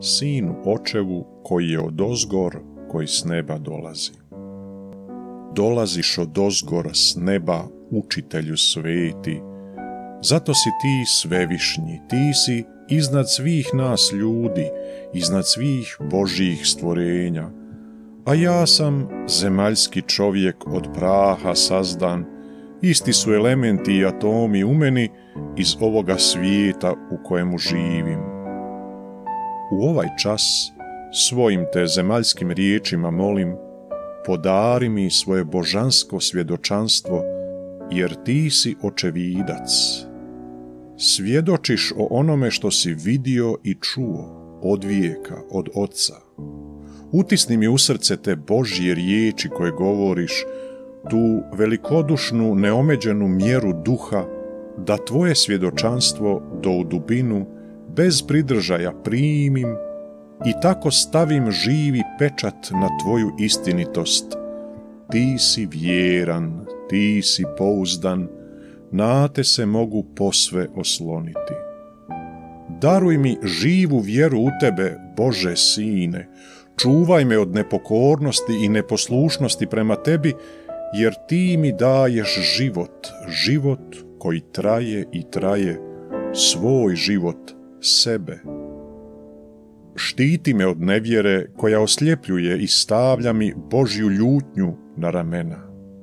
Sinu očevu koji je odozgor, koji s neba dolazi. Dolaziš odozgor s neba, učitelju sveti, zato si ti svevišnji, ti si iznad svih nas ljudi, iznad svih Božjih stvorenja, a ja sam zemaljski čovjek od praha sazdan, isti su elementi i atomi u meni iz ovoga svijeta u kojemu živim. U ovaj čas svojim te zemaljskim riječima molim, podari mi svoje božansko svjedočanstvo, jer ti si očevidac. Svjedočiš o onome što si vidio i čuo od vijeka, od Oca. Utisni mi u srce te Božje riječi koje govoriš, tu velikodušnu, neomeđenu mjeru duha, da tvoje svjedočanstvo do u dubinu, bez pridržaja primim i tako stavim živi pečat na tvoju istinitost. Ti si vjeran, ti si pouzdan, na te se mogu posve osloniti. Daruj mi živu vjeru u tebe, Bože Sine, čuvaj me od nepokornosti i neposlušnosti prema tebi, jer ti mi daješ život, život koji traje i traje, svoj život, sebe. Štiti me od nevjere koja osljepljuje i stavlja mi Božju ljutnju na ramena.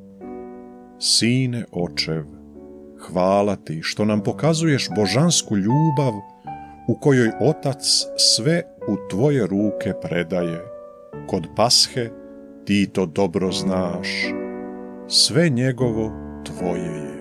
Sine očev, hvala ti što nam pokazuješ božansku ljubav u kojoj Otac sve u tvoje ruke predaje. Kod Pashe ti to dobro znaš, sve njegovo tvoje je.